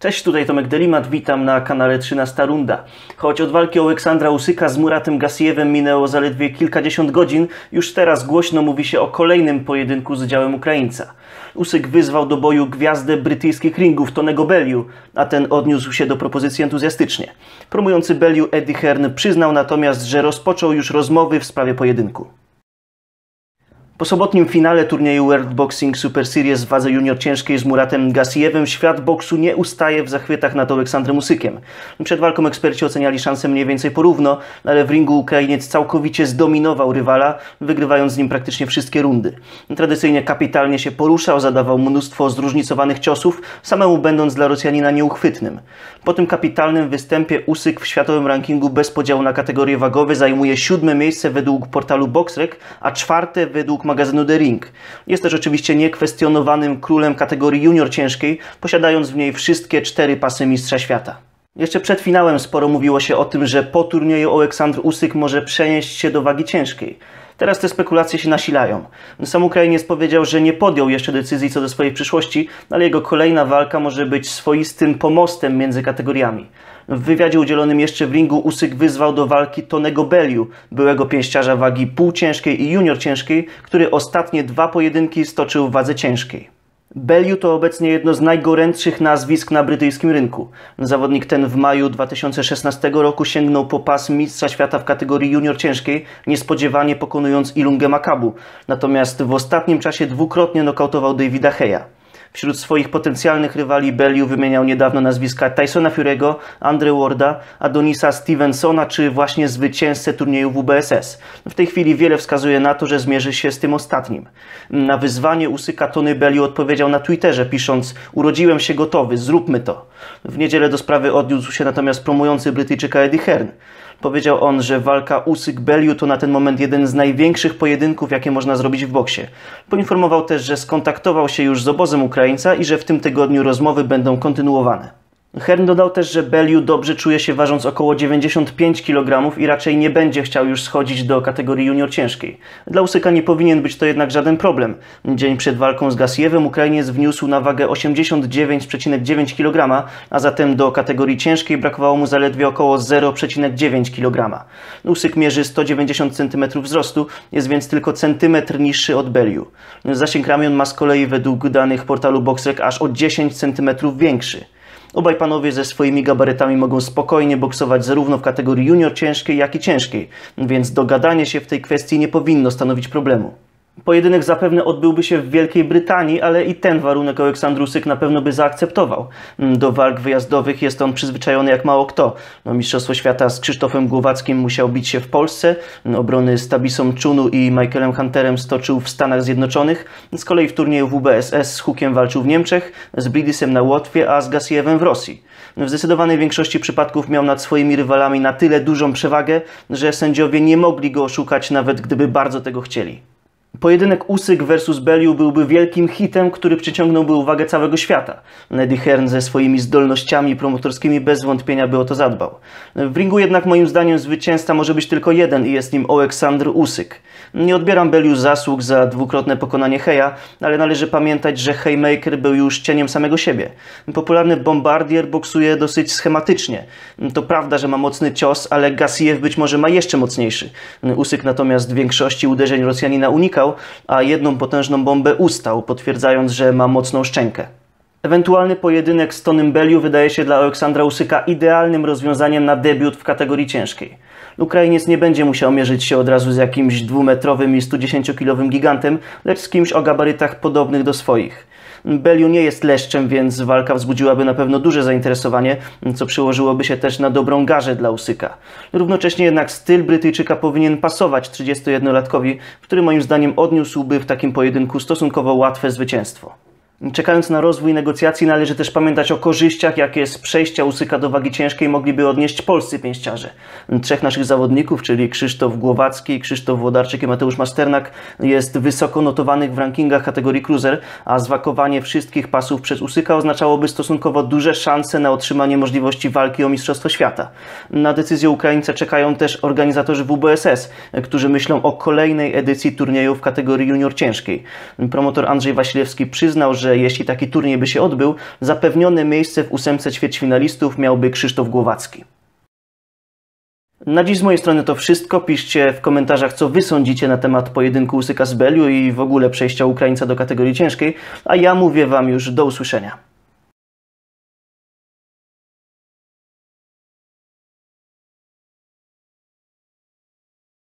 Cześć, tutaj Tomek Delimat, witam na kanale 13 Runda. Choć od walki Oleksandra Usyka z Muratem Gasijewem minęło zaledwie kilkadziesiąt godzin, już teraz głośno mówi się o kolejnym pojedynku z udziałem Ukraińca. Usyk wyzwał do boju gwiazdę brytyjskich ringów Tonego Bellew, a ten odniósł się do propozycji entuzjastycznie. Promujący Bellew Eddie Hearn przyznał natomiast, że rozpoczął już rozmowy w sprawie pojedynku. Po sobotnim finale turnieju World Boxing Super Series w wadze junior ciężkiej z Muratem Gasijewem świat boksu nie ustaje w zachwytach nad Oleksandrem Usykiem. Przed walką eksperci oceniali szanse mniej więcej porówno, ale w ringu Ukrainiec całkowicie zdominował rywala, wygrywając z nim praktycznie wszystkie rundy. Tradycyjnie kapitalnie się poruszał, zadawał mnóstwo zróżnicowanych ciosów, samemu będąc dla Rosjanina nieuchwytnym. Po tym kapitalnym występie Usyk w światowym rankingu bez podziału na kategorie wagowe zajmuje 7. miejsce według portalu BoxRec, a 4. według magazynu The Ring. Jest też oczywiście niekwestionowanym królem kategorii junior ciężkiej, posiadając w niej wszystkie 4 pasy mistrza świata. Jeszcze przed finałem sporo mówiło się o tym, że po turnieju Oleksandr Usyk może przenieść się do wagi ciężkiej. Teraz te spekulacje się nasilają. Sam Ukrainiec powiedział, że nie podjął jeszcze decyzji co do swojej przyszłości, ale jego kolejna walka może być swoistym pomostem między kategoriami. W wywiadzie udzielonym jeszcze w ringu Usyk wyzwał do walki Tonego Bellew, byłego pięściarza wagi półciężkiej i junior ciężkiej, który ostatnie 2 pojedynki stoczył w wadze ciężkiej. Bellew to obecnie jedno z najgorętszych nazwisk na brytyjskim rynku. Zawodnik ten w maju 2016 roku sięgnął po pas mistrza świata w kategorii junior ciężkiej, niespodziewanie pokonując Ilungę Makabu. Natomiast w ostatnim czasie dwukrotnie nokautował Davida Heya. Wśród swoich potencjalnych rywali Bellew wymieniał niedawno nazwiska Tysona Fury'ego, Andre Warda, Adonisa Stevensona czy właśnie zwycięzcę turnieju WBSS. W tej chwili wiele wskazuje na to, że zmierzy się z tym ostatnim. Na wyzwanie Usyka Tony Bellew odpowiedział na Twitterze, pisząc: "Urodziłem się gotowy, zróbmy to". W niedzielę do sprawy odniósł się natomiast promujący Brytyjczyka Eddie Hearn. Powiedział on, że walka Usyk-Bellew to na ten moment jeden z największych pojedynków, jakie można zrobić w boksie. Poinformował też, że skontaktował się już z obozem Ukraińca i że w tym tygodniu rozmowy będą kontynuowane. Hearn dodał też, że Bellew dobrze czuje się ważąc około 95 kg i raczej nie będzie chciał już schodzić do kategorii junior ciężkiej. Dla Usyka nie powinien być to jednak żaden problem. Dzień przed walką z Gasijewem Ukrainiec wniósł na wagę 89,9 kg, a zatem do kategorii ciężkiej brakowało mu zaledwie około 0,9 kg. Usyk mierzy 190 cm wzrostu, jest więc tylko centymetr niższy od Bellew. Zasięg ramion ma z kolei według danych portalu BoxRec aż o 10 cm większy. Obaj panowie ze swoimi gabarytami mogą spokojnie boksować zarówno w kategorii junior ciężkiej, jak i ciężkiej, więc dogadanie się w tej kwestii nie powinno stanowić problemu. Pojedynek zapewne odbyłby się w Wielkiej Brytanii, ale i ten warunek Oleksandr Usyk na pewno by zaakceptował. Do walk wyjazdowych jest on przyzwyczajony jak mało kto. Mistrzostwo świata z Krzysztofem Głowackim musiał bić się w Polsce, obrony z Tabisą Chunu i Michaelem Hunterem stoczył w Stanach Zjednoczonych, z kolei w turnieju WBSS z Hookiem walczył w Niemczech, z Bridisem na Łotwie, a z Gasijewem w Rosji. W zdecydowanej większości przypadków miał nad swoimi rywalami na tyle dużą przewagę, że sędziowie nie mogli go oszukać, nawet gdyby bardzo tego chcieli. Pojedynek Usyk vs Bellew byłby wielkim hitem, który przyciągnąłby uwagę całego świata. Eddie Hearn ze swoimi zdolnościami promotorskimi bez wątpienia by o to zadbał. W ringu jednak moim zdaniem zwycięzca może być tylko jeden i jest nim Oleksandr Usyk. Nie odbieram Bellew zasług za dwukrotne pokonanie Heya, ale należy pamiętać, że Haymaker był już cieniem samego siebie. Popularny bombardier boksuje dosyć schematycznie. To prawda, że ma mocny cios, ale Gasijew być może ma jeszcze mocniejszy. Usyk natomiast większości uderzeń Rosjanina unikał, a jedną potężną bombę ustał, potwierdzając, że ma mocną szczękę. Ewentualny pojedynek z Tonym Bellew wydaje się dla Oleksandra Usyka idealnym rozwiązaniem na debiut w kategorii ciężkiej. Ukrainiec nie będzie musiał mierzyć się od razu z jakimś 2-metrowym i 110-kilowym gigantem, lecz z kimś o gabarytach podobnych do swoich. Bellew nie jest leszczem, więc walka wzbudziłaby na pewno duże zainteresowanie, co przełożyłoby się też na dobrą garzę dla Usyka. Równocześnie jednak styl Brytyjczyka powinien pasować 31-latkowi, który moim zdaniem odniósłby w takim pojedynku stosunkowo łatwe zwycięstwo. Czekając na rozwój negocjacji należy też pamiętać o korzyściach, jakie z przejścia Usyka do wagi ciężkiej mogliby odnieść polscy pięściarze. 3 naszych zawodników, czyli Krzysztof Głowacki, Krzysztof Włodarczyk i Mateusz Masternak, jest wysoko notowanych w rankingach kategorii cruiser, a zwakowanie wszystkich pasów przez Usyka oznaczałoby stosunkowo duże szanse na otrzymanie możliwości walki o Mistrzostwo Świata. Na decyzję Ukraińca czekają też organizatorzy WBSS, którzy myślą o kolejnej edycji turnieju w kategorii junior ciężkiej. Promotor Andrzej Wasilewski przyznał, że że jeśli taki turniej by się odbył, zapewnione miejsce w 8 ćwierćfinalistów miałby Krzysztof Głowacki. Na dziś z mojej strony to wszystko. Piszcie w komentarzach, co wy sądzicie na temat pojedynku Usyka z Belliu i w ogóle przejścia Ukraińca do kategorii ciężkiej, a ja mówię wam już do usłyszenia.